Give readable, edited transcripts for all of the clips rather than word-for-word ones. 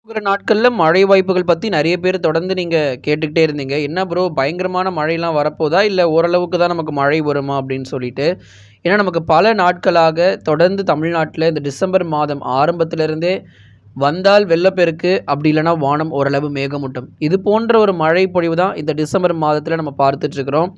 இருக்கிற நாட்கள்ல மழை வாய்ப்புகள் பத்தி நெறைய பேர் தொடர்ந்து நீங்க கேட்டுக்கிட்டே இருந்தீங்க. என்ன ப்ரோ பயங்கரமான மழைலாம் வரப்போதா? இல்ல ஓரளவுக்கு தான் நமக்கு மழை வருமா? அப்படின்னு சொல்லிட்டு. ஏன்னா நமக்கு பல நாட்களாக தொடர்ந்து தமிழ்நாட்டுல இந்த டிசம்பர் மாதம் ஆரம்பத்திலிருந்தே வந்தால் வெள்ளப்பெருக்கு, அப்படி இல்லன்னா வானம் ஓரளவு மேகமூட்டம். இது போன்ற ஒரு மழை பொழிவு தான் இந்த டிசம்பர் மாதத்துல நம்ம பார்த்துட்டு இருக்கிறோம்.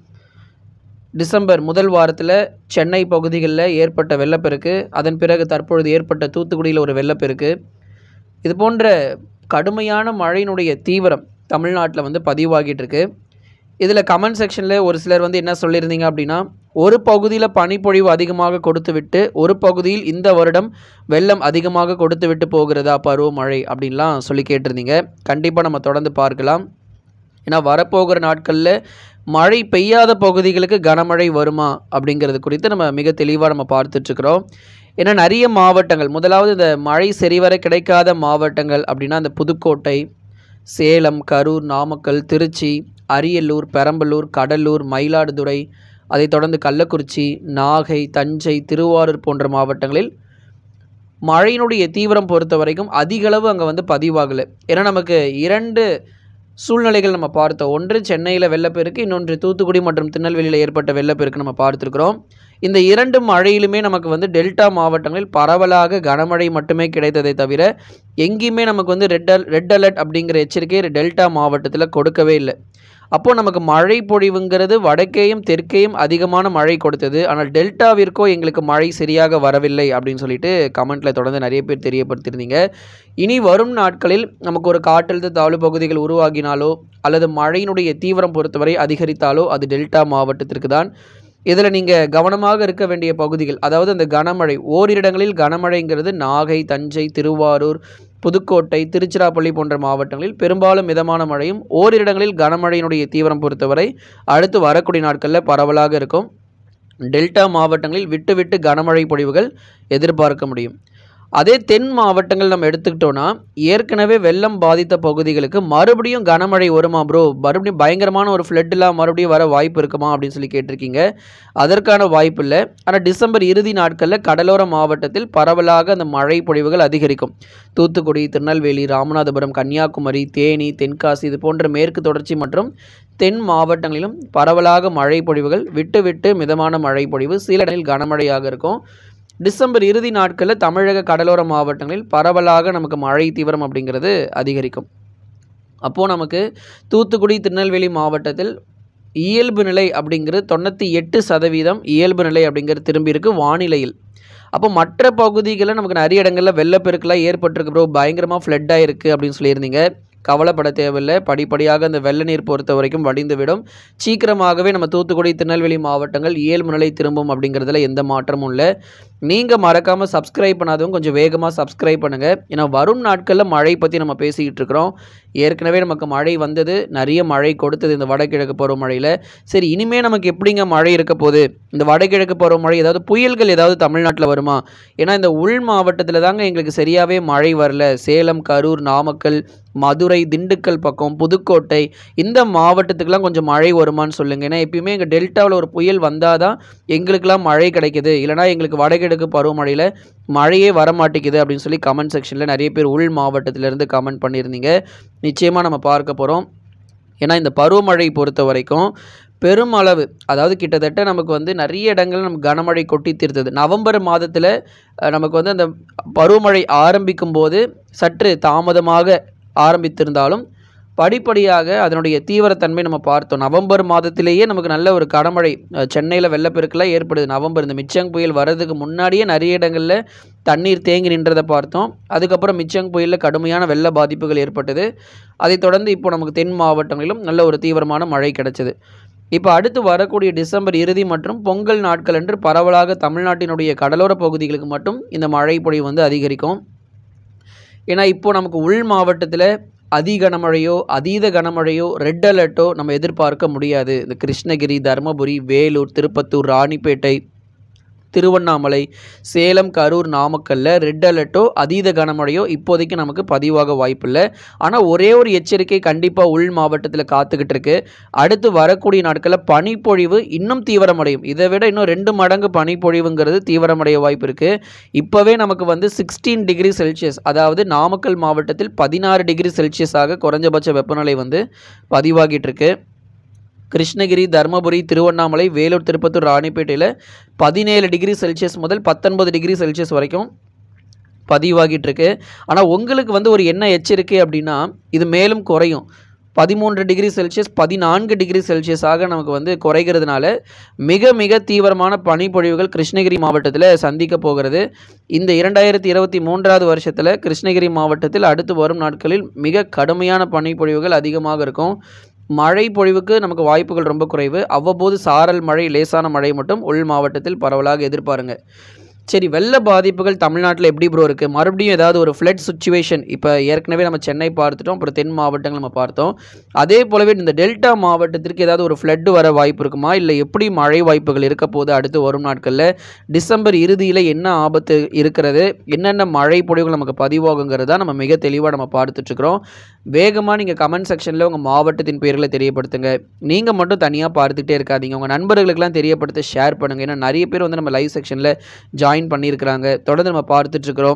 டிசம்பர் முதல் வாரத்துல சென்னை பகுதிகள்ல ஏற்பட்ட வெள்ளப்பெருக்கு, அதன் பிறகு தற்பொழுது ஏற்பட்ட தூத்துக்குடியில ஒரு வெள்ளப்பெருக்கு. இது போன்ற கடுமையான மழையினுடைய தீவிரம் தமிழ்நாட்டில் வந்து பதிவாகிட்டு இருக்கு. இதில் கமெண்ட் செக்ஷனில் ஒரு சிலர் வந்து என்ன சொல்லியிருந்தீங்க அப்படின்னா, ஒரு பகுதியில் பனிப்பொழிவு அதிகமாக கொடுத்துவிட்டு ஒரு பகுதியில் இந்த வருடம் வெள்ளம் அதிகமாக கொடுத்துவிட்டு போகிறதா பருவமழை அப்படின்லாம் சொல்லி கேட்டிருந்தீங்க. கண்டிப்பாக நம்ம தொடர்ந்து பார்க்கலாம். ஏன்னா வரப்போகிற நாட்களில் மழை பெய்யாத பகுதிகளுக்கு கனமழை வருமா அப்படிங்கிறது குறித்து நம்ம மிக தெளிவாக நம்ம பார்த்துட்ருக்குறோம். ஏன்னா நிறைய மாவட்டங்கள், முதலாவது இந்த மழை சரிவர கிடைக்காத மாவட்டங்கள் அப்படின்னா இந்த புதுக்கோட்டை, சேலம், கரூர், நாமக்கல், திருச்சி, அரியலூர், பெரம்பலூர், கடலூர், மயிலாடுதுறை, அதைத் தொடர்ந்து கள்ளக்குறிச்சி, நாகை, தஞ்சை, திருவாரூர் போன்ற மாவட்டங்களில் மழையினுடைய தீவிரம் பொறுத்த வரைக்கும் அதிகளவு அங்கே வந்து பதிவாகலை. ஏன்னா நமக்கு 2 சூழ்நிலைகள் நம்ம பார்த்தோம். ஒன்று சென்னையில் வெள்ளப்பெருக்கு, இன்னொன்று தூத்துக்குடி மற்றும் திருநெல்வேலியில் ஏற்பட்ட வெள்ளப்பெருக்கு நம்ம பார்த்துருக்குறோம். இந்த 2 மழையிலுமே நமக்கு வந்து டெல்டா மாவட்டங்களில் பரவலாக கனமழை மட்டுமே கிடைத்ததை தவிர எங்கேயுமே நமக்கு வந்து ரெட் அலர்ட் அப்படிங்கிற எச்சரிக்கை டெல்டா மாவட்டத்தில் கொடுக்கவே இல்லை. அப்போது நமக்கு மழை பொழிவுங்கிறது வடக்கேயும் தெற்கேயும் அதிகமான மழை கொடுத்தது. ஆனால் டெல்டாவிற்கோ எங்களுக்கு மழை சரியாக வரவில்லை அப்படின்னு சொல்லிட்டு கமெண்ட்டில் தொடர்ந்து நிறைய பேர் தெரியப்படுத்தியிருந்தீங்க. இனி வரும் நாட்களில் நமக்கு ஒரு காற்றழுத்த தாழ்வு பகுதிகள் உருவாகினாலோ அல்லது மழையினுடைய தீவிரம் பொறுத்தவரை அதிகரித்தாலோ அது டெல்டா மாவட்டத்திற்கு தான். இதில் நீங்கள் கவனமாக இருக்க வேண்டிய பகுதிகள், அதாவது அந்த கனமழை ஓரிரு இடங்களில் கனமழைங்கிறது நாகை, தஞ்சை, திருவாரூர், புதுக்கோட்டை, திருச்சிராப்பள்ளி போன்ற மாவட்டங்களில் பெரும்பாலும் மிதமான மழையும், ஓரிரு இடங்களில் கனமழையினுடைய தீவிரம் பொறுத்தவரை அடுத்து வரக்கூடிய நாட்களில் பரவலாக இருக்கும். டெல்டா மாவட்டங்களில் விட்டு விட்டு கனமழை பொழிவுகள் எதிர்பார்க்க முடியும். அதே தென் மாவட்டங்கள் நம்ம எடுத்துக்கிட்டோன்னா ஏற்கனவே வெள்ளம் பாதித்த பகுதிகளுக்கு மறுபடியும் கனமழை வருமா ப்ரோ, மறுபடியும் பயங்கரமான ஒரு ஃப்ளட்டெலாம் மறுபடியும் வர வாய்ப்பு இருக்குமா அப்படின்னு சொல்லி கேட்டிருக்கீங்க. அதற்கான வாய்ப்பு இல்லை. ஆனால் டிசம்பர் இறுதி நாட்களில் கடலோர மாவட்டத்தில் பரவலாக அந்த மழை பொழிவுகள் அதிகரிக்கும். தூத்துக்குடி, திருநெல்வேலி, ராமநாதபுரம், கன்னியாகுமரி, தேனி, தென்காசி இது போன்ற மேற்கு தொடர்ச்சி மற்றும் தென் மாவட்டங்களிலும் பரவலாக மழை பொழிவுகள் விட்டு விட்டு மிதமான மழை பொழிவு, சில இடங்களில் கனமழையாக இருக்கும். டிசம்பர் இறுதி நாட்களில் தமிழக கடலோர மாவட்டங்களில் பரவலாக நமக்கு மழை தீவிரம் அப்படிங்கிறது அதிகரிக்கும். அப்போது நமக்கு தூத்துக்குடி, திருநெல்வேலி மாவட்டத்தில் இயல்பு நிலை அப்படிங்கிறது 98% இயல்பு நிலை அப்படிங்கிறது திரும்பி இருக்குது வானிலையில். அப்போ மற்ற பகுதிகளில் நமக்கு நிறைய இடங்களில் வெள்ளப்பெருக்கெல்லாம் ஏற்பட்டிருக்கு ப்ரோ, பயங்கரமாக ஃப்ளட் ஆகிருக்கு அப்படின்னு சொல்லியிருந்தீங்க. கவலைப்பட தேவையில்லை. படிப்படியாக அந்த வெள்ள நீர் பொறுத்த வரைக்கும் வடிந்துவிடும். சீக்கிரமாகவே நம்ம தூத்துக்குடி, திருநெல்வேலி மாவட்டங்கள் இயல்பு நிலை திரும்பும் அப்படிங்கிறதுல எந்த மாற்றமும் இல்லை. நீங்கள் மறக்காமல் சப்ஸ்கிரைப் பண்ணாதவங்க கொஞ்சம் வேகமாக சப்ஸ்கிரைப் பண்ணுங்கள். ஏன்னா வரும் நாட்களில் மழை பற்றி நம்ம பேசிக்கிட்டு இருக்கிறோம். ஏற்கனவே நமக்கு மழை வந்தது, நிறைய மழை கொடுத்தது இந்த வடகிழக்கு பருவமழையில். சரி, இனிமேல் நமக்கு எப்படிங்க மழை இருக்க போகுது? இந்த வடகிழக்கு பருவமழை ஏதாவது புயல்கள் ஏதாவது தமிழ்நாட்டில் வருமா? ஏன்னா இந்த உள் மாவட்டத்தில் தாங்க எங்களுக்கு சரியாகவே மழை வரல. சேலம், கரூர், நாமக்கல், மதுரை, திண்டுக்கல் பக்கம், புதுக்கோட்டை இந்த மாவட்டத்துக்கெலாம் கொஞ்சம் மழை வருமானு சொல்லுங்கள். ஏன்னா எப்பயுமே எங்கள் டெல்டாவில் ஒரு புயல் வந்தால் தான் எங்களுக்கெல்லாம் மழை கிடைக்கிது, இல்லைனா எங்களுக்கு வடகிழக்கு பருவமழையில் மழையே வரமாட்டேங்குது அப்படின்னு சொல்லி கமெண்ட் செக்ஷனில் நிறைய பேர் உள் மாவட்டத்திலேருந்து கமெண்ட் பண்ணியிருந்தீங்க. நிச்சயமாக நம்ம பார்க்க போகிறோம். ஏன்னா இந்த பருவமழை பொறுத்த வரைக்கும் பெருமளவு, அதாவது கிட்டத்தட்ட நமக்கு வந்து நிறைய இடங்கள் நமக்கு கனமழை கொட்டி தீர்த்தது. நவம்பர் மாதத்தில் நமக்கு வந்து அந்த பருவமழை ஆரம்பிக்கும் போது சற்று தாமதமாக ஆரம்பித்திருந்தாலும் படிப்படியாக அதனுடைய தீவிரத்தன்மை நம்ம பார்த்தோம். நவம்பர் மாதத்திலேயே நமக்கு நல்ல ஒரு கனமழை, சென்னையில் வெள்ளப்பெருக்கெல்லாம் ஏற்படுது. நவம்பர் இந்த மிச்சங் புயல் வர்றதுக்கு முன்னாடியே நிறைய இடங்களில் தண்ணீர் தேங்கி நின்றதை பார்த்தோம். அதுக்கப்புறம் மிச்சங் புயலில் கடுமையான வெள்ள பாதிப்புகள் ஏற்பட்டது. அதைத் தொடர்ந்து இப்போ நமக்கு தென் மாவட்டங்களிலும் நல்ல ஒரு தீவிரமான மழை கிடைச்சது. இப்போ அடுத்து வரக்கூடிய டிசம்பர் இறுதி மற்றும் பொங்கல் நாட்கள் என்று பரவலாக தமிழ்நாட்டினுடைய கடலோர பகுதிகளுக்கு மட்டும் இந்த மழை பொழிவு வந்து அதிகரிக்கும். ஏன்னா இப்போ நமக்கு உள் மாவட்டத்தில் கனமழையோ அதீத கனமழையோ ரெட் அலர்ட்டோ நம்ம எதிர்பார்க்க முடியாது. இந்த கிருஷ்ணகிரி, தருமபுரி, வேலூர், திருப்பத்தூர், ராணிப்பேட்டை, திருவண்ணாமலை, சேலம், கரூர், நாமக்கல்ல ரெட் அலர்ட்டோ அதீத கனமழையோ இப்போதைக்கு நமக்கு பதிவாக வாய்ப்பில்லை. ஆனால் ஒரே ஒரு எச்சரிக்கை கண்டிப்பாக உள் மாவட்டத்தில் காத்துக்கிட்டு இருக்கு. அடுத்து வரக்கூடிய நாட்களில் பனிப்பொழிவு இன்னும் தீவிரமடையும். இதை விட இன்னும் 2 மடங்கு பனிப்பொழிவுங்கிறது தீவிரமடைய வாய்ப்பு இருக்குது. இப்போவே நமக்கு வந்து 16 டிகிரி செல்சியஸ், அதாவது நாமக்கல் மாவட்டத்தில் 16 டிகிரி செல்சியஸாக குறைஞ்சபட்ச வெப்பநிலை வந்து பதிவாகிட்டு இருக்கு. கிருஷ்ணகிரி, தருமபுரி, திருவண்ணாமலை, வேலூர், திருப்பத்தூர், ராணிப்பேட்டையில் 17 டிகிரி செல்சியஸ் முதல் 19 டிகிரி செல்சியஸ் வரைக்கும் பதிவாகிட்டு இருக்கு. ஆனால் உங்களுக்கு வந்து ஒரு என்ன எச்சரிக்கை அப்படின்னா, இது மேலும் குறையும். 13 டிகிரி செல்சியஸ் 14 டிகிரி செல்சியஸாக நமக்கு வந்து குறைகிறதுனால மிக மிக தீவிரமான பனிப்பொழிவுகள் கிருஷ்ணகிரி மாவட்டத்தில் சந்திக்க போகிறது. இந்த 2023 வருஷத்தில் கிருஷ்ணகிரி மாவட்டத்தில் அடுத்து வரும் நாட்களில் மிக கடுமையான பனிப்பொழிவுகள் அதிகமாக இருக்கும். மழை பொழிவுக்கு நமக்கு வாய்ப்புகள் ரொம்ப குறைவு. அவ்வப்போது சாரல் மழை, லேசான மழை மட்டும் உள் மாவட்டத்தில் பரவலாக எதிர்பாருங்க. சரி, வெள்ள பாதிப்புகள் தமிழ்நாட்டில் எப்படி ப்ரோ இருக்குது? மறுபடியும் ஏதாவது ஒரு ஃப்ளட் சுச்சுவேஷன், இப்போ ஏற்கனவே நம்ம சென்னை பார்த்துட்டோம், அப்புறம் தென் மாவட்டங்கள் நம்ம பார்த்தோம். அதே போலவே இந்த டெல்டா மாவட்டத்திற்கு ஏதாவது ஒரு ஃப்ளட் வர வாய்ப்பு இருக்குமா? இல்லை எப்படி மழை வாய்ப்புகள் இருக்க போது அடுத்து வரும் நாட்களில்? டிசம்பர் இறுதியில் என்ன ஆபத்து இருக்கிறது? என்னென்ன மழை பொழிவுகள் நமக்கு பதிவாகுங்கிறதா நம்ம மிக தெளிவாக நம்ம பார்த்துட்ருக்குறோம். வேகமாக நீங்கள் கமெண்ட் செக்ஷனில் உங்கள் மாவட்டத்தின் பெயர்களை தெரியப்படுத்துங்க. நீங்கள் மட்டும் தனியாக பார்த்துக்கிட்டே இருக்காதீங்க, உங்கள் நண்பர்களுக்கெல்லாம் தெரியப்படுத்த ஷேர் பண்ணுங்கள். ஏன்னா நிறைய பேர் வந்து நம்ம லைவ் செக்ஷனில் ஜாயின் பண்ணியிருக்கிறாங்க. தொடர்ந்து நம்ம பார்த்துட்ருக்குறோம்.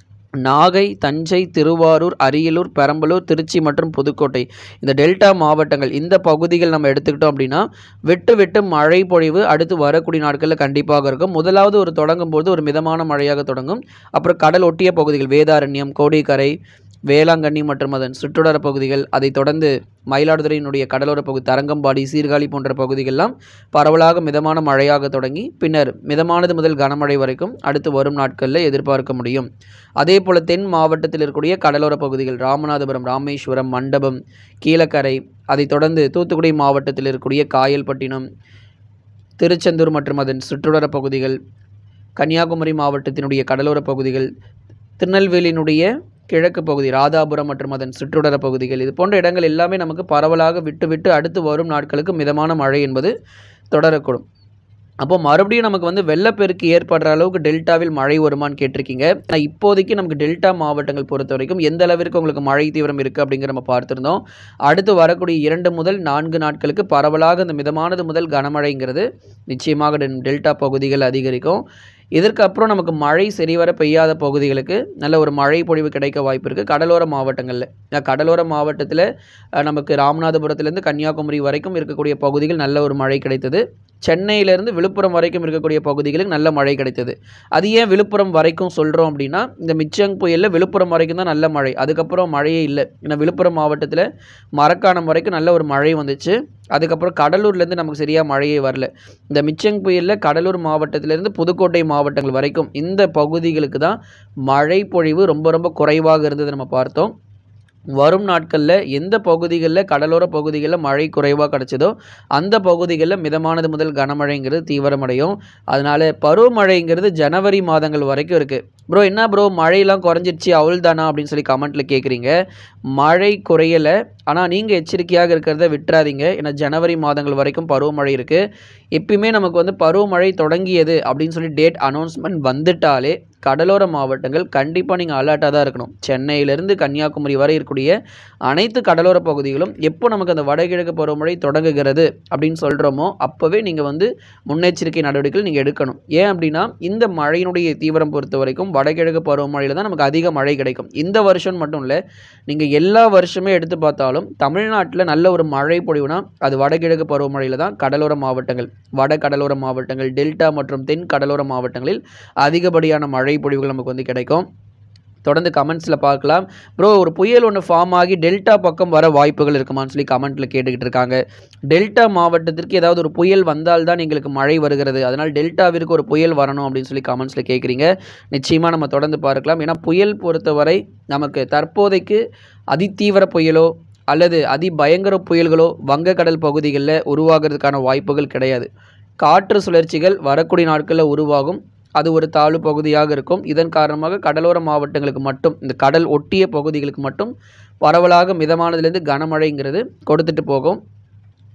நாகை, தஞ்சை, திருவாரூர், அரியலூர், பெரம்பலூர், திருச்சி மற்றும் புதுக்கோட்டை, இந்த டெல்டா மாவட்டங்கள், இந்த பகுதிகள் நம்ம எடுத்துக்கிட்டோம் அப்படின்னா விட்டு விட்டு மழை பொழிவு அடுத்து வரக்கூடிய நாட்களில் கண்டிப்பாக இருக்கும். முதலாவது ஒரு தொடங்கும் போது ஒரு மிதமான மழையாக தொடங்கும். அப்புறம் கடல் ஒட்டிய பகுதிகள் வேதாரண்யம், கோடிக்கரை, வேளாங்கண்ணி மற்றும் அதன் சுற்றுவட்டார பகுதிகள், அதை தொடர்ந்து மயிலாடுதுறையினுடைய கடலோர பகுதி, தரங்கம்பாடி, சீர்காழி போன்ற பகுதிகளெல்லாம் பரவலாக மிதமான மழையாக தொடங்கி பின்னர் மிதமானது முதல் கனமழை வரைக்கும் அடுத்து வரும் நாட்களில் எதிர்பார்க்க முடியும். அதே போல் தென் மாவட்டத்தில் இருக்கக்கூடிய கடலோர பகுதிகள் ராமநாதபுரம், ராமேஸ்வரம், மண்டபம், கீழக்கரை, அதை தொடர்ந்து தூத்துக்குடி மாவட்டத்தில் இருக்கக்கூடிய காயல்பட்டினம், திருச்செந்தூர் மற்றும் அதன் சுற்றுவட்டார பகுதிகள், கன்னியாகுமரி மாவட்டத்தினுடைய கடலோர பகுதிகள், திருநெல்வேலியினுடைய கிழக்கு பகுதி ராதாபுரம் மற்றும் அதன் சுற்றுவட்டார பகுதிகள், இது போன்ற இடங்கள் எல்லாமே நமக்கு பரவலாக விட்டு விட்டு அடுத்து வரும் நாட்களுக்கு மிதமான மழை என்பது தொடரக்கூடும். அப்போ மறுபடியும் நமக்கு வந்து வெள்ளப்பெருக்கு ஏற்படுற அளவுக்கு டெல்டாவில் மழை வருமானு கேட்டிருக்கீங்க. ஆனால் இப்போதைக்கு நமக்கு டெல்டா மாவட்டங்கள் பொறுத்த வரைக்கும் எந்த அளவிற்கு உங்களுக்கு மழை தீவிரம் இருக்குது அப்படிங்கிற நம்ம பார்த்துருந்தோம். அடுத்து வரக்கூடிய 2 முதல் 4 நாட்களுக்கு பரவலாக இந்த மிதமானது முதல் கனமழைங்கிறது நிச்சயமாக டெல்டா பகுதிகள் அதிகரிக்கும். இதற்கு அப்புறம் நமக்கு மழை சரிவர பெய்யாத பகுதிகளுக்கு நல்ல ஒரு மழை பொழிவு கிடைக்க வாய்ப்பு இருக்குது. கடலோர மாவட்டங்களில், கடலோர மாவட்டத்தில் நமக்கு ராமநாதபுரத்துலேருந்து கன்னியாகுமரி வரைக்கும் இருக்கக்கூடிய பகுதிகள் நல்ல ஒரு மழை கிடைத்தது. சென்னையிலேருந்து விழுப்புரம் வரைக்கும் இருக்கக்கூடிய பகுதிகளுக்கு நல்ல மழை கிடைத்தது. அது ஏன் விழுப்புரம் வரைக்கும் சொல்கிறோம் அப்படின்னா, இந்த மிச்சங் புயலில் விழுப்புரம் வரைக்கும் தான் நல்ல மழை, அதுக்கப்புறம் மழையே இல்லை. ஏன்னா விழுப்புரம் மாவட்டத்தில் மரக்காணம் வரைக்கும் நல்ல ஒரு மழை வந்துச்சு. அதுக்கப்புறம் கடலூர்லேருந்து நமக்கு சரியாக மழையே வரல. இந்த மிச்சங் புயலில் கடலூர் மாவட்டத்திலேருந்து புதுக்கோட்டை மாவட்டங்கள் வரைக்கும் இந்த பகுதிகளுக்கு தான் மழை பொழிவு ரொம்ப ரொம்ப குறைவாக இருந்தது நம்ம பார்த்தோம். வரும் நாட்களில் எந்த பகுதிகளில் கடலோர பகுதிகளில் மழை குறைவாக கிடச்சதோ அந்த பகுதிகளில் மிதமானது முதல் கனமழைங்கிறது தீவிரமடையும். அதனால் பருவமழைங்கிறது ஜனவரி மாதங்கள் வரைக்கும் இருக்குது. ப்ரோ என்ன ப்ரோ மழையெல்லாம் குறைஞ்சிருச்சு அவள் தானா அப்படின்னு சொல்லி கமெண்ட்டில் கேட்குறீங்க. மழை குறையலை, ஆனால் நீங்கள் எச்சரிக்கையாக இருக்கிறத விட்டுறாதீங்க. ஏன்னா ஜனவரி மாதங்கள் வரைக்கும் பருவமழை இருக்குது. எப்பயுமே நமக்கு வந்து பருவமழை தொடங்கியது அப்படின்னு சொல்லி டேட் அனௌன்ஸ்மெண்ட் வந்துட்டாலே கடலோர மாவட்டங்கள் கண்டிப்பாக நீங்கள் அலர்ட்டாக தான் இருக்கணும். சென்னையிலேருந்து கன்னியாகுமரி வரை இருக்கக்கூடிய அனைத்து கடலோர பகுதிகளும் எப்போ நமக்கு அந்த வடகிழக்கு பருவமழை தொடங்குகிறது அப்படின்னு சொல்கிறோமோ அப்போவே நீங்கள் வந்து முன்னெச்சரிக்கை நடவடிக்கைகள் நீங்கள் எடுக்கணும். ஏன் அப்படின்னா இந்த மழையினுடைய தீவிரம் பொறுத்த வரைக்கும் வடகிழக்கு பருவமழையில் தான் நமக்கு அதிக மழை கிடைக்கும். இந்த வருஷம் மட்டும் இல்லை, நீங்கள் எல்லா வருஷமே எடுத்து பார்த்தாலும் தமிழ்நாட்டில் நல்ல ஒரு மழை பொழிவுனா அது வடகிழக்கு பருவமழையில் தான். கடலோர மாவட்டங்கள், வட கடலோர மாவட்டங்கள், டெல்டா மற்றும் தென் கடலோர மாவட்டங்களில் அதிகப்படியான மழை பொழிவுகள் நமக்கு வந்து கிடைக்கும். தொடர்ந்து கமெண்ட்ஸில் பார்க்கலாம். ப்ரோ ஒரு புயல் ஒன்று ஃபார்ம் ஆகி டெல்டா பக்கம் வர வாய்ப்புகள் இருக்குமான்னு சொல்லி கமெண்ட்டில் கேட்டுக்கிட்டு இருக்காங்க. டெல்டா மாவட்டத்திற்கு ஏதாவது ஒரு புயல் வந்தால்தான் எங்களுக்கு மழை வருகிறது, அதனால் டெல்டாவிற்கு ஒரு புயல் வரணும் அப்படின்னு சொல்லி கமெண்ட்ஸில் கேட்குறீங்க. நிச்சயமாக நம்ம தொடர்ந்து பார்க்கலாம். ஏன்னா புயல் பொறுத்தவரை நமக்கு தற்போதைக்கு அதிதீவிர புயலோ அல்லது அதிபயங்கர புயல்களோ வங்கக்கடல் பகுதிகளில் உருவாகிறதுக்கான வாய்ப்புகள் கிடையாது. காற்று சுழற்சிகள் வரக்கூடிய நாட்களில் உருவாகும். அது ஒரு தாழ்வு பகுதியாக இருக்கும். இதன் காரணமாக கடலோர மாவட்டங்களுக்கு மட்டும், இந்த கடல் ஒட்டிய பகுதிகளுக்கு மட்டும் பரவலாக மிதமானதுலேருந்து கனமழைங்கிறது கொடுத்துட்டு போகும்.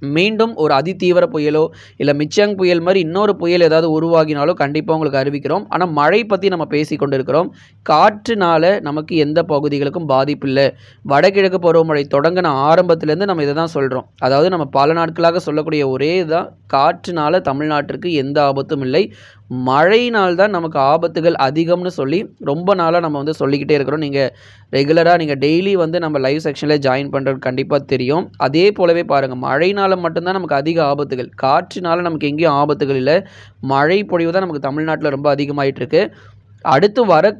மீண்டும் ஒரு அதிதீவிர புயலோ இல்லை மிச்சங் புயல் மாதிரி இன்னொரு புயல் ஏதாவது உருவாகினாலோ கண்டிப்பாக உங்களுக்கு அறிவிக்கிறோம். ஆனால் மழை பற்றி நம்ம பேசி கொண்டிருக்கிறோம். காற்றுனால நமக்கு எந்த பகுதிகளுக்கும் பாதிப்பு இல்லை. வடகிழக்கு பருவமழை தொடங்கின ஆரம்பத்திலேருந்து நம்ம இதை தான் சொல்கிறோம். அதாவது நம்ம பல நாட்களாக சொல்லக்கூடிய ஒரே இதுதான், காற்றுனால தமிழ்நாட்டிற்கு எந்த ஆபத்தும் இல்லை, மழையினால் தான் நமக்கு ஆபத்துகள் அதிகம்னு சொல்லி ரொம்ப நாளாக நம்ம வந்து சொல்லிக்கிட்டே இருக்கிறோம். நீங்கள் ரெகுலராக நீங்கள் டெய்லி வந்து நம்ம லைவ் செக்ஷனில் ஜாயின் பண்ணுறது கண்டிப்பாக தெரியும். அதே போலவே பாருங்கள், மழையினால் மட்டும்தான் நமக்கு அதிக ஆபத்துகள், காற்றுனால நமக்கு எங்கேயும் ஆபத்துகள் இல்லை. மழை பொழிவு தான் நமக்கு தமிழ்நாட்டில் ரொம்ப அதிகமாகிட்டு இருக்கு. அடுத்து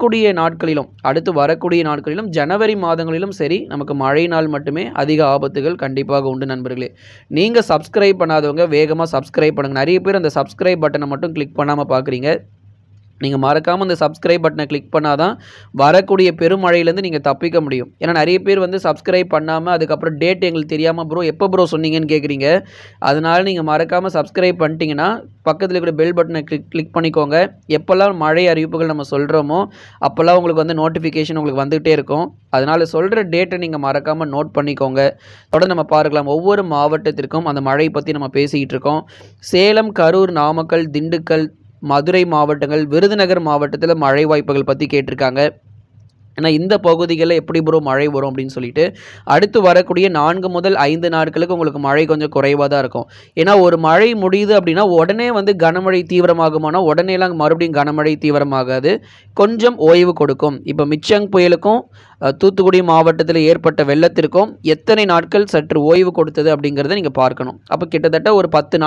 வரக்கூடிய நாட்களிலும் ஜனவரி மாதங்களிலும் சரி, நமக்கு மழையினால் மட்டுமே அதிக ஆபத்துகள் கண்டிப்பாக உண்டு நண்பர்களே. நீங்கள் சப்ஸ்கிரைப் பண்ணாதவங்க வேகமாக சப்ஸ்கிரைப் பண்ணுங்கள். நிறைய பேர் அந்த சப்ஸ்கிரைப் பட்டனை மட்டும் கிளிக் பண்ணாமல் பார்க்குறீங்க. நீங்கள் மறக்காமல் அந்த சப்ஸ்கிரைப் பட்டனை கிளிக் பண்ணால் தான் வரக்கூடிய பெருமழையிலேருந்து நீங்கள் தப்பிக்க முடியும். ஏன்னா நிறைய பேர் வந்து சப்ஸ்கிரைப் பண்ணாமல் அதுக்கப்புறம் டேட் எங்களுக்கு தெரியாமல் ப்ரோ எப்போ ப்ரோ சொன்னீங்கன்னு கேட்குறீங்க. அதனால் நீங்கள் மறக்காமல் சப்ஸ்கிரைப் பண்ணிட்டீங்கன்னா பக்கத்தில் இருக்கிற பெல் பட்டனை கிளிக் பண்ணிக்கோங்க. எப்போல்லாம் மழை அறிவிப்புகள் நம்ம சொல்கிறோமோ அப்போல்லாம் உங்களுக்கு வந்து நோட்டிஃபிகேஷன் உங்களுக்கு வந்துகிட்டே இருக்கும். அதனால் சொல்கிற டேட்டை நீங்கள் மறக்காமல் நோட் பண்ணிக்கோங்க. தொடர்ந்து நம்ம பார்க்கலாம். ஒவ்வொரு மாவட்டத்திற்கும் அந்த மழை பற்றி நம்ம பேசிக்கிட்டு இருக்கோம். சேலம், கரூர், நாமக்கல், திண்டுக்கல், மதுரை மாவட்டங்கள், விருதுநகர் மாவட்டத்தில் மழை வாய்ப்புகள் பற்றி கேட்டிருக்காங்க. ஏன்னா இந்த பகுதிகளில் எப்படி ப்ரோ மழை வரும் அப்படின்னு சொல்லிட்டு அடுத்து வரக்கூடிய 4 முதல் 5 நாட்களுக்கு உங்களுக்கு மழை கொஞ்சம் குறைவாக தான் இருக்கும். ஏன்னா ஒரு மழை முடியுது அப்படின்னா உடனே வந்து கனமழை தீவிரமாகுமானா உடனேலாம் மறுபடியும் கனமழை தீவிரமாகாது, கொஞ்சம் ஓய்வு கொடுக்கும். இப்போ மிச்சங் புயலுக்கும் தூத்துக்குடி மாவட்டத்தில் ஏற்பட்ட வெள்ளத்திற்கும் எத்தனை நாட்கள் சற்று ஓய்வு கொடுத்தது அப்படிங்கிறத நீங்கள் பார்க்கணும். அப்போ கிட்டத்தட்ட ஒரு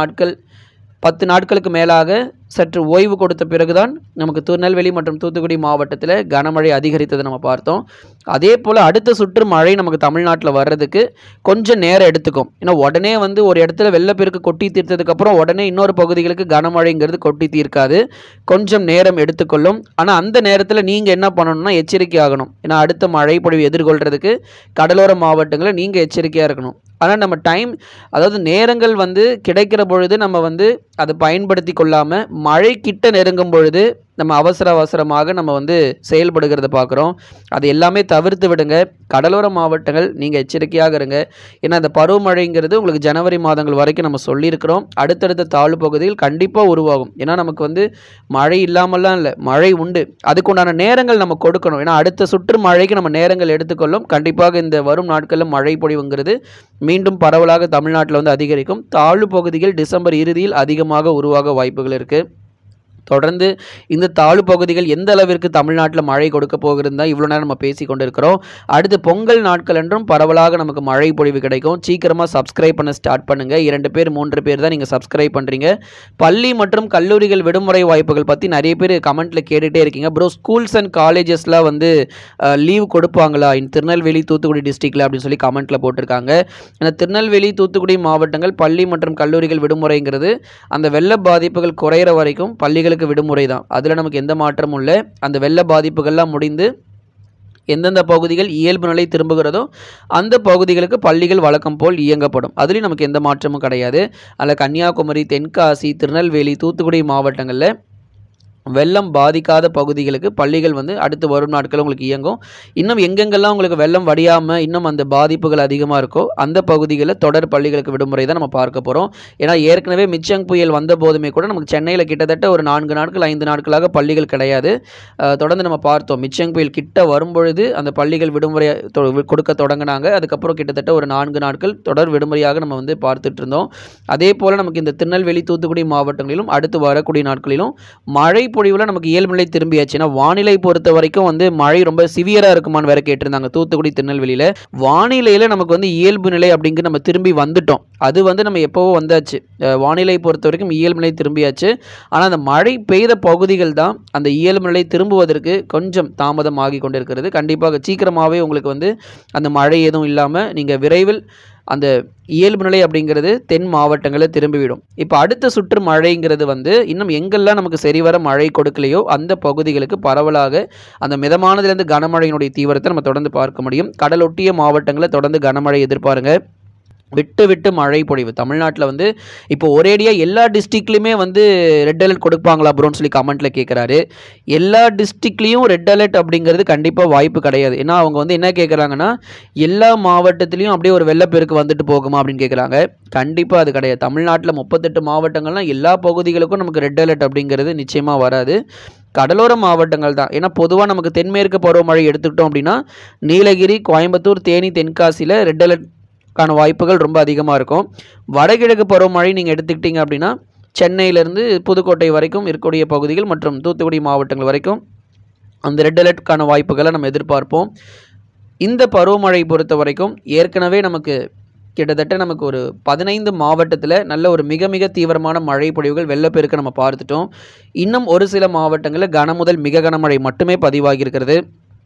10 நாட்களுக்கு மேலாக சற்று ஓய்வு கொடுத்த பிறகுதான் நமக்கு திருநெல்வேலி மற்றும் தூத்துக்குடி மாவட்டத்தில் கனமழை அதிகரித்ததை நம்ம பார்த்தோம். அதே போல் அடுத்த சுற்று மழை நமக்கு தமிழ்நாட்டில் வர்றதுக்கு கொஞ்சம் நேரம் எடுத்துக்கும். ஏன்னா உடனே வந்து ஒரு இடத்துல வெள்ளப்பெருக்கு கொட்டி தீர்த்ததுக்கப்புறம் உடனே இன்னொரு பகுதிகளுக்கு கனமழைங்கிறது கொட்டி தீர்க்காது, கொஞ்சம் நேரம் எடுத்துக்கொள்ளும். ஆனால் அந்த நேரத்தில் நீங்கள் என்ன பண்ணணும்னா எச்சரிக்கை ஆகணும். ஏன்னா அடுத்த மழை பொழிவு எதிர்கொள்கிறதுக்கு கடலோர மாவட்டங்களில் நீங்கள் எச்சரிக்கையாக இருக்கணும். ஆனால் நம்ம அதாவது நேரங்கள் வந்து கிடைக்கிற பொழுது நம்ம வந்து அதை பயன்படுத்தி கொள்ளாமல் மழை கிட்ட நெருங்கும் பொழுது நம்ம அவசரமாக நம்ம வந்து செயல்படுகிறத பார்க்குறோம். அது எல்லாமே தவிர்த்து விடுங்க. கடலோர மாவட்டங்கள் நீங்கள் எச்சரிக்கையாக இருங்க. ஏன்னா அந்த பருவமழைங்கிறது உங்களுக்கு ஜனவரி மாதங்கள் வரைக்கும் நம்ம சொல்லியிருக்கிறோம். அடுத்தடுத்த தாழ்வு பகுதியில் கண்டிப்பாக உருவாகும். ஏன்னா நமக்கு வந்து மழை இல்லாமல்லாம் இல்லை, மழை உண்டு. அதுக்குண்டான நேரங்கள் நம்ம கொடுக்கணும். ஏன்னா அடுத்த சுற்று மழைக்கு நம்ம நேரங்கள் எடுத்துக்கொள்ளும். கண்டிப்பாக இந்த வரும் நாட்களில் மழை பொழிவுங்கிறது மீண்டும் பரவலாக தமிழ்நாட்டில் வந்து அதிகரிக்கும். தாழ்வு பகுதிகள் டிசம்பர் இறுதியில் அதிகமாக உருவாக வாய்ப்புகள் இருக்குது. தொடர்ந்து இந்த தாழ்வு பகுதிகள் எந்த அளவிற்கு தமிழ்நாட்டில் மழை கொடுக்க போகிறது தான் இவ்வளோ நேரம் நம்ம பேசி கொண்டிருக்கிறோம். அடுத்து பொங்கல் நாட்கள் என்றும் பரவலாக நமக்கு மழை பொழிவு கிடைக்கும். சீக்கிரமாக சப்ஸ்கிரைப் பண்ண ஸ்டார்ட் பண்ணுங்கள். 2 பேர் 3 பேர் தான் நீங்கள் சப்ஸ்கிரைப் பண்ணுறீங்க. பள்ளி மற்றும் கல்லூரிகள் விடுமுறை வாய்ப்புகள் பற்றி நிறைய பேர் கமெண்ட்டில் கேட்டுகிட்டே இருக்கீங்க. ப்ரோ ஸ்கூல்ஸ் அண்ட் காலேஜஸ்லாம் வந்து லீவ் கொடுப்பாங்களா திருநெல்வேலி தூத்துக்குடி டிஸ்ட்ரிக்டில் அப்படின்னு சொல்லி கமெண்ட்டில் போட்டிருக்காங்க. ஏன்னா திருநெல்வேலி தூத்துக்குடி மாவட்டங்கள் பள்ளி மற்றும் கல்லூரிகள் விடுமுறைங்கிறது அந்த வெள்ள பாதிப்புகள் குறையிற வரைக்கும் பள்ளிகள் விடுமுறை தான். அதுல நமக்கு எந்த மாற்றமும் இல்லை. அந்த வெள்ள பாதிப்புகள்லாம் முடிந்து எந்தெந்த பகுதிகள் இயல்பு நிலை திரும்புகிறதோ அந்த பகுதிகளுக்கு பள்ளிகள் வழக்கம் போல் இயங்கப்படும். அதுலேயும் நமக்கு எந்த மாற்றமும் கிடையாது. அதில் கன்னியாகுமரி, தென்காசி, திருநெல்வேலி, தூத்துக்குடி மாவட்டங்களில் வெள்ளம் பாதிக்காத பகுதிகளுக்கு பள்ளிகள் வந்து அடுத்து வரும் நாட்கள் உங்களுக்கு இயங்கும். இன்னும் எங்கெங்கெல்லாம் உங்களுக்கு வெள்ளம் வடியாமல் இன்னும் அந்த பாதிப்புகள் அதிகமாக இருக்கோ அந்த பகுதிகளில் தொடர் பள்ளிகளுக்கு விடுமுறை தான் நம்ம பார்க்க போகிறோம். ஏன்னா ஏற்கனவே மிச்சங் புயல் வந்த போதுமே கூட நமக்கு சென்னையில் கிட்டத்தட்ட ஒரு 4 நாட்கள் 5 நாட்களாக பள்ளிகள் கிடையாது. தொடர்ந்து நம்ம பார்த்தோம். மிச்சங் புயல் கிட்ட வரும்பொழுது அந்த பள்ளிகள் விடுமுறை கொடுக்க தொடங்கினாங்க. அதுக்கப்புறம் கிட்டத்தட்ட ஒரு 4 நாட்கள் தொடர் விடுமுறையாக நம்ம வந்து பார்த்துட்டு இருந்தோம். அதே போல் நமக்கு இந்த திருநெல்வேலி தூத்துக்குடி மாவட்டங்களிலும் அடுத்து வரக்கூடிய நாட்களிலும் மழை பொழிவில் நமக்கு இயல்பு நிலை திரும்பியாச்சு. ஏன்னா வானிலை பொறுத்த வரைக்கும் வந்து மழை ரொம்ப சிவியராக இருக்குமான்னு வேற கேட்டிருந்தாங்க தூத்துக்குடி திருநெல்வேலியில். வானிலையில் நமக்கு வந்து இயல்பு நிலை அப்படிங்கிற நம்ம திரும்பி வந்துட்டோம். அது வந்து நம்ம எப்போவோ வந்தாச்சு. வானிலை பொறுத்த வரைக்கும் இயல்பு நிலை திரும்பியாச்சு. ஆனால் அந்த மழை பெய்த பகுதிகள் தான் அந்த இயல்பு நிலை திரும்புவதற்கு கொஞ்சம் தாமதம் ஆகி கொண்டிருக்கிறது. கண்டிப்பாக சீக்கிரமாகவே உங்களுக்கு வந்து அந்த மழை எதுவும் இல்லாமல் நீங்கள் விரைவில் அந்த இயல்பு நிலை அப்படிங்கிறது தென் மாவட்டங்களில் திரும்பிவிடும். இப்போ அடுத்த சுற்று மழைங்கிறது வந்து இன்னும் எங்கெல்லாம் நமக்கு சரிவர மழை கொடுக்கலையோ அந்த பகுதிகளுக்கு பரவலாக அந்த மிதமானதுலேருந்து கனமழையினுடைய தீவிரத்தை நம்ம தொடர்ந்து பார்க்க முடியும். கடலொட்டிய மாவட்டங்களில் தொடர்ந்து கனமழை எதிர்பாருங்க. விட்டு விட்டு மழை பொழிவு தமிழ்நாட்டில் வந்து இப்போ ஒரேடியாக எல்லா டிஸ்ட்ரிக்ட்லையுமே வந்து ரெட் அலர்ட் கொடுப்பாங்களா ப்ரோன்னு சொல்லி கமெண்ட்டில் கேட்குறாரு. எல்லா டிஸ்ட்ரிக்ட்லேயும் ரெட் அலர்ட் அப்படிங்கிறது கண்டிப்பாக வாய்ப்பு கிடையாது. ஏன்னா அவங்க வந்து என்ன கேட்குறாங்கன்னா, எல்லா மாவட்டத்துலேயும் அப்படியே ஒரு வெள்ளப்பெருக்கு வந்துட்டு போகுமா அப்படின்னு கேட்குறாங்க. கண்டிப்பாக அது கிடையாது. தமிழ்நாட்டில் 38 மாவட்டங்கள்லாம் எல்லா பகுதிகளுக்கும் நமக்கு ரெட் அலர்ட் அப்படிங்கிறது நிச்சயமாக வராது. கடலோர மாவட்டங்கள் தான். ஏன்னா பொதுவாக நமக்கு தென்மேற்கு பருவமழை எடுத்துக்கிட்டோம் அப்படின்னா நீலகிரி, கோயம்புத்தூர், தேனி, தென்காசியில் ரெட் அலர்ட் கான வாய்ப்புகள் ரொம்ப அதிகமாக இருக்கும். வடகிழக்கு பருவமழை நீங்கள் எடுத்துக்கிட்டிங்க அப்படின்னா சென்னையிலேருந்து புதுக்கோட்டை வரைக்கும் இருக்கக்கூடிய பகுதிகள் மற்றும் தூத்துக்குடி மாவட்டங்கள் வரைக்கும் அந்த ரெட் அலர்ட்கான வாய்ப்புகளை நம்ம எதிர்பார்ப்போம். இந்த பருவமழை பொறுத்த வரைக்கும் ஏற்கனவே நமக்கு கிட்டத்தட்ட நமக்கு ஒரு 15 மாவட்டத்தில் நல்ல ஒரு மிக மிக தீவிரமான மழை பொழிவுகள் வெள்ளப்பெருக்கு நம்ம பார்த்துட்டோம். இன்னும் ஒரு சில மாவட்டங்களில் கனமுதல் மிக கனமழை மட்டுமே பதிவாகியிருக்கிறது.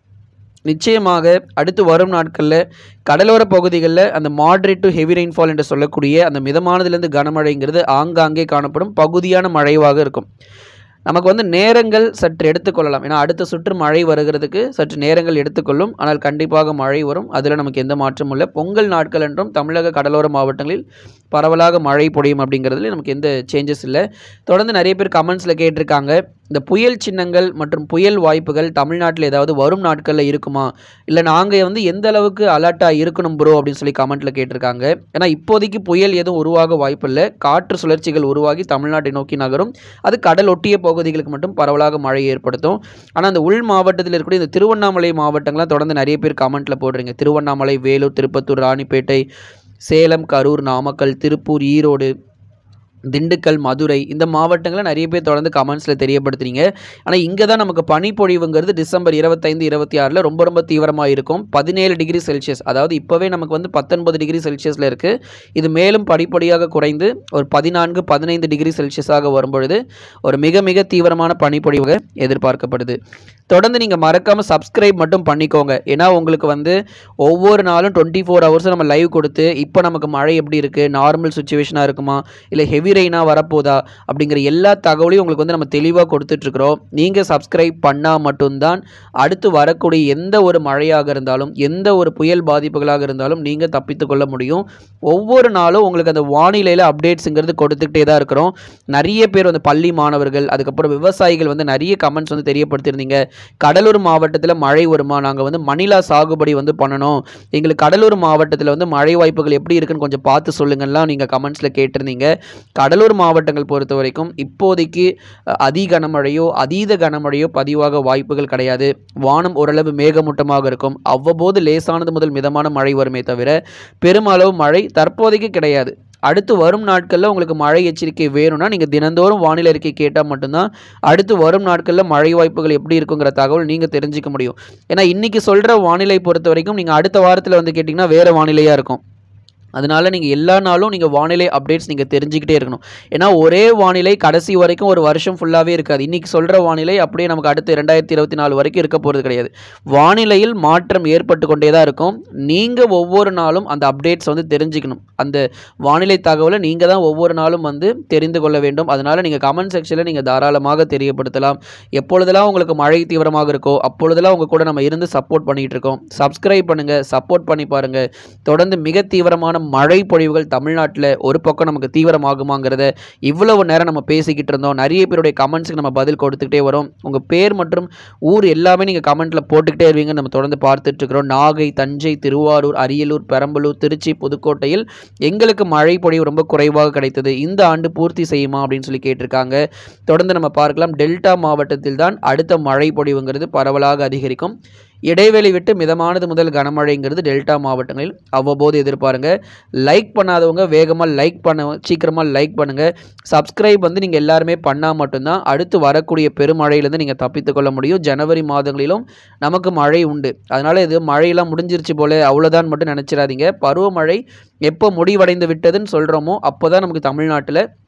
நிச்சயமாக அடுத்து வரும் நாட்களில் கடலோர பகுதிகளில் அந்த மாட்ரேட் டு ஹெவி ரெயின்ஃபால் என்று சொல்லக்கூடிய அந்த மிதமானதுலேருந்து கனமழைங்கிறது ஆங்காங்கே காணப்படும் பகுதியான மழைவாக இருக்கும். நமக்கு வந்து நேரங்கள் சற்று எடுத்துக்கொள்ளலாம். ஏன்னா அடுத்த சுற்று மழை வருகிறதுக்கு சற்று நேரங்கள் எடுத்துக்கொள்ளும். ஆனால் கண்டிப்பாக மழை வரும். அதில் நமக்கு எந்த மாற்றமும் இல்லை. பொங்கல் நாட்கள் என்றும் தமிழக கடலோர மாவட்டங்களில் பரவலாக மழை பொழியும் அப்படிங்கிறதுல நமக்கு எந்த சேஞ்சஸ் இல்லை. தொடர்ந்து நிறைய பேர் கமெண்ட்ஸில் கேட்டிருக்காங்க, இந்த புயல் சின்னங்கள் மற்றும் புயல் வாய்ப்புகள் தமிழ்நாட்டில் ஏதாவது வரும் நாட்களில் இருக்குமா, இல்லை நாங்கள் வந்து எந்த அளவுக்கு அலர்ட்டாக இருக்கணும் ப்ரோ அப்படின்னு சொல்லி கமெண்ட்டில் கேட்டிருக்காங்க. ஏன்னா இப்போதைக்கு புயல் எதுவும் உருவாக வாய்ப்பில்லை. காற்று சுழற்சிகள் உருவாகி தமிழ்நாட்டை நோக்கி நகரும். அது கடல் ஒட்டிய பகுதிகளுக்கு மட்டும் பரவலாக மழை ஏற்படுத்தும். ஆனால் அந்த உள் மாவட்டத்தில் இருக்கக்கூடிய இந்த திருவண்ணாமலை மாவட்டங்கள்லாம் தொடர்ந்து நிறைய பேர் கமெண்ட்டில் போடுறீங்க. திருவண்ணாமலை, வேலூர், திருப்பத்தூர், ராணிப்பேட்டை, சேலம், கரூர், நாமக்கல், திருப்பூர், ஈரோடு, திண்டுக்கல், மதுரை இந்த மாவட்டங்களை நிறைய பேர் தொடர்ந்து கமெண்ட்ஸில் தெரியப்படுத்துறீங்க. ஆனால் இங்கே தான் நமக்கு பனிப்பொழிவுங்கிறது டிசம்பர் 25, 26 ரொம்ப ரொம்ப தீவிரமாக இருக்கும். 17 டிகிரி செல்சியஸ், அதாவது இப்போவே நமக்கு வந்து 19 டிகிரி செல்சியஸில் இருக்குது. இது மேலும் படிப்படியாக குறைந்து ஒரு 14, 15 டிகிரி செல்சியஸாக வரும்பொழுது ஒரு மிக மிக தீவிரமான பனிப்பொழிவு எதிர்பார்க்கப்படுது. தொடர்ந்து நீங்கள் மறக்காமல் சப்ஸ்கிரைப் மட்டும் பண்ணிக்கோங்க. ஏன்னா உங்களுக்கு வந்து ஒவ்வொரு நாளும் 24 ஹவர்ஸும் நம்ம லைவ் கொடுத்து இப்போ நமக்கு மழை எப்படி இருக்குது, நார்மல் சுச்சுவேஷனாக இருக்குமா, இல்லை ஹெவி ரெயினாக வரப்போதா அப்படிங்கிற எல்லா தகவலையும் உங்களுக்கு வந்து நம்ம தெளிவாக கொடுத்துட்ருக்குறோம். நீங்கள் சப்ஸ்கிரைப் பண்ணால் மட்டும்தான் அடுத்து வரக்கூடிய எந்த ஒரு மழையாக இருந்தாலும் எந்த ஒரு புயல் பாதிப்புகளாக இருந்தாலும் நீங்கள் தப்பித்து கொள்ள முடியும். ஒவ்வொரு நாளும் உங்களுக்கு அந்த வானிலையில் அப்டேட்ஸுங்கிறது கொடுத்துக்கிட்டே தான் இருக்கிறோம். நிறைய பேர் வந்து பள்ளி மாணவர்கள், அதுக்கப்புறம் விவசாயிகள் வந்து நிறைய கமெண்ட்ஸ் வந்து தெரியப்படுத்தியிருந்தீங்க. கடலூர் மாவட்டத்தில் மழை வருமா, நாங்கள் வந்து மணிலா சாகுபடி வந்து பண்ணணும், எங்களுக்கு கடலூர் மாவட்டத்தில் வந்து மழை வாய்ப்புகள் எப்படி இருக்குன்னு கொஞ்சம் பார்த்து சொல்லுங்கள்லாம் நீங்கள் கமெண்ட்ஸில் கேட்டிருந்தீங்க. கடலூர் மாவட்டங்கள் பொறுத்த வரைக்கும் இப்போதைக்கு அதி கனமழையோ அதீத கனமழையோ பதிவாக வாய்ப்புகள் கிடையாது. வானம் ஓரளவு மேகமூட்டமாக இருக்கும். அவ்வப்போது லேசானது முதல் மிதமான மழை வருமே தவிர பெருமளவு மழை தற்போதைக்கு கிடையாது. அடுத்து வரும் நாட்களில் உங்களுக்கு மழை எச்சரிக்கை வேணும்னா நீங்கள் தினந்தோறும் வானிலை அறிக்கை கேட்டால் மட்டும்தான் அடுத்து வரும் நாட்களில் மழை வாய்ப்புகள் எப்படி இருக்குங்கிற தகவல் நீங்கள் தெரிஞ்சிக்க முடியும். ஏன்னா இன்றைக்கி சொல்கிற வானிலை பொறுத்த வரைக்கும் நீங்கள் அடுத்த வாரத்தில் வந்து கேட்டிங்கன்னா வேறு வானிலையாக இருக்கும். அதனால் நீங்கள் எல்லா நாளும் நீங்கள் வானிலை அப்டேட்ஸ் நீங்கள் தெரிஞ்சுக்கிட்டே இருக்கணும். ஏன்னா ஒரே வானிலை கடைசி வரைக்கும் ஒரு வருஷம் ஃபுல்லாகவே இருக்காது. இன்றைக்கி சொல்கிற வானிலை அப்படியே நமக்கு அடுத்து 2024 வரைக்கும் இருக்க போகிறது கிடையாது. வானிலையில் மாற்றம் ஏற்பட்டு கொண்டே தான் இருக்கும். நீங்கள் ஒவ்வொரு நாளும் அந்த அப்டேட்ஸ் வந்து தெரிஞ்சுக்கணும். அந்த வானிலை தகவலை நீங்கள் தான் ஒவ்வொரு நாளும் வந்து தெரிந்து கொள்ள வேண்டும். அதனால் நீங்கள் கமெண்ட் செக்ஷனில் நீங்கள் தாராளமாக தெரியப்படுத்தலாம். எப்பொழுதெல்லாம் உங்களுக்கு மழை தீவிரமாக இருக்கோ அப்பொழுதெல்லாம் உங்கள் கூட நம்ம இருந்து சப்போர்ட் பண்ணிகிட்டு இருக்கோம். சப்ஸ்கிரைப் பண்ணுங்கள், சப்போர்ட் பண்ணி பாருங்கள். தொடர்ந்து மிக தீவிரமான மழை பொழிவுகள் தமிழ்நாட்டில் ஒரு பக்கம் நமக்கு தீவிரமாகுமாங்கிறத இவ்வளவு நேரம் நம்ம பேசிக்கிட்டு இருந்தோம். நிறைய பேருடைய கமெண்ட்ஸுக்கு நம்ம பதில் கொடுத்துக்கிட்டே வரோம். உங்கள் பேர் மற்றும் ஊர் எல்லாமே நீங்கள் கமெண்ட்டில் போட்டுக்கிட்டே இருவீங்க. நம்ம தொடர்ந்து பார்த்துட்டு இருக்கிறோம். நாகை, தஞ்சை, திருவாரூர், அரியலூர், பெரம்பலூர், திருச்சி, புதுக்கோட்டையில் எங்களுக்கு மழை பொழிவு ரொம்ப குறைவாக கிடைத்தது, இந்த ஆண்டு பூர்த்தி செய்யுமா அப்படின்னு சொல்லி கேட்டிருக்காங்க. தொடர்ந்து நம்ம பார்க்கலாம். டெல்டா மாவட்டத்தில் தான் அடுத்த மழை பொழிவுங்கிறது பரவலாக அதிகரிக்கும். இடைவெளி விட்டு மிதமானது முதல் கனமழைங்கிறது டெல்டா மாவட்டங்களில் அவ்வப்போது எதிர்பாருங்க. லைக் பண்ணாதவங்க வேகமாக லைக் பண்ண, சீக்கிரமாக லைக் பண்ணுங்கள். சப்ஸ்கிரைப் வந்து நீங்கள் எல்லாருமே பண்ணால் மட்டும்தான் அடுத்து வரக்கூடிய பெருமழையிலேருந்து நீங்கள் தப்பித்து கொள்ள முடியும். ஜனவரி மாதங்களிலும் நமக்கு மழை உண்டு. அதனால் இது மழையெல்லாம் முடிஞ்சிருச்சு போல் அவ்வளோதான் மட்டும் நினச்சிடாதீங்க. பருவமழை எப்போ முடிவடைந்து விட்டதுன்னு சொல்கிறோமோ அப்போ தான் நமக்கு தமிழ்நாட்டில்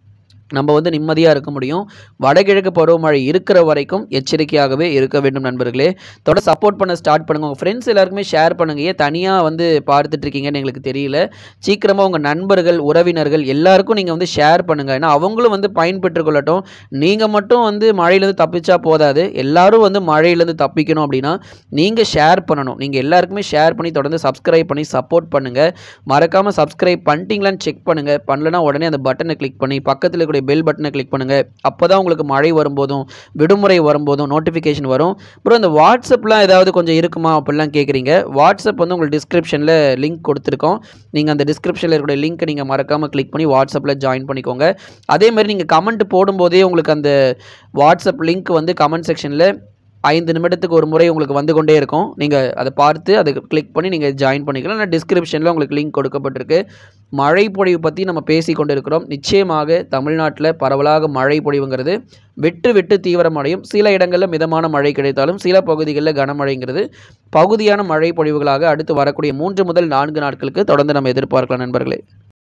நம்ம வந்து நிம்மதியாக இருக்க முடியும். வடகிழக்கு பருவமழை இருக்கிற வரைக்கும் எச்சரிக்கையாகவே இருக்க வேண்டும் நண்பர்களே. தொடர்ந்து சப்போர்ட் பண்ண ஸ்டார்ட் பண்ணுங்க. உங்கள் ஃப்ரெண்ட்ஸ் எல்லாருக்குமே ஷேர் பண்ணுங்க. ஏன் தனியாக வந்து பார்த்துட்டு இருக்கீங்கன்னு எங்களுக்கு தெரியல. சீக்கிரமாக உங்கள் நண்பர்கள், உறவினர்கள் எல்லாருக்கும் நீங்கள் வந்து ஷேர் பண்ணுங்கள். ஏன்னா அவங்களும் வந்து பயன்பெற்று கொள்ளட்டும். நீங்கள் மட்டும் வந்து மழையிலேருந்து தப்பிச்சா போதாது. எல்லாரும் வந்து மழையிலேருந்து தப்பிக்கணும் அப்படின்னா நீங்கள் ஷேர் பண்ணணும். நீங்கள் எல்லாருக்குமே ஷேர் பண்ணி தொடர்ந்து சப்ஸ்கிரைப் பண்ணி சப்போர்ட் பண்ணுங்கள். மறக்காமல் சப்ஸ்கிரைப் பண்ணிட்டீங்களான்னு செக் பண்ணுங்கள். பண்ணலன்னா உடனே அந்த பட்டனை கிளிக் பண்ணி பக்கத்தில் கூட பெல் பட்டனை கிளிக் பண்ணுங்க. அப்பதான் உங்களுக்கு மழை வரும்போதும் விடுமுறை வரும்போதும் நோட்டிஃபிகேஷன் வரும். அப்புறம் இந்த வாட்ஸ்அப்லாம் ஏதாவது கொஞ்சம் இருக்குமா அப்படிலாம் கேட்குறீங்க. வாட்ஸ்அப் வந்து உங்களுக்கு டிஸ்கிரிப்ஷனில் லிங்க் கொடுத்துருக்கோம். நீங்கள் அந்த டிஸ்கிரிப்ஷனில் இருக்கிற லிங்க்கை நீங்கள் மறக்காமல் கிளிக் பண்ணி வாட்ஸ்அப்பில் ஜாயின் பண்ணிக்கோங்க. அதேமாதிரி நீங்கள் கமெண்ட் போடும்போதே உங்களுக்கு அந்த வாட்ஸ்அப் லிங்க் வந்து கமெண்ட் செக்ஷனில் 5 நிமிடத்துக்கு ஒரு முறை உங்களுக்கு வந்து கொண்டே இருக்கும். நீங்கள் அதை பார்த்து அதை கிளிக் பண்ணி நீங்கள் ஜாயின் பண்ணிக்கலாம். நான் டிஸ்கிரிப்ஷனில் உங்களுக்கு லிங்க் கொடுக்கப்பட்டிருக்கு. மழை பொழிவு பற்றி நம்ம பேசி கொண்டு இருக்கிறோம். நிச்சயமாக தமிழ்நாட்டில் பரவலாக மழை பொழிவுங்கிறது விட்டு விட்டு தீவிரமடையும். சில இடங்களில் மிதமான மழை கிடைத்தாலும் சில பகுதிகளில் கனமழைங்கிறது பகுதியான மழை பொழிவுகளாக அடுத்து வரக்கூடிய 3 முதல் 4 நாட்களுக்கு தொடர்ந்து நம்ம எதிர்பார்க்கலாம் நண்பர்களே.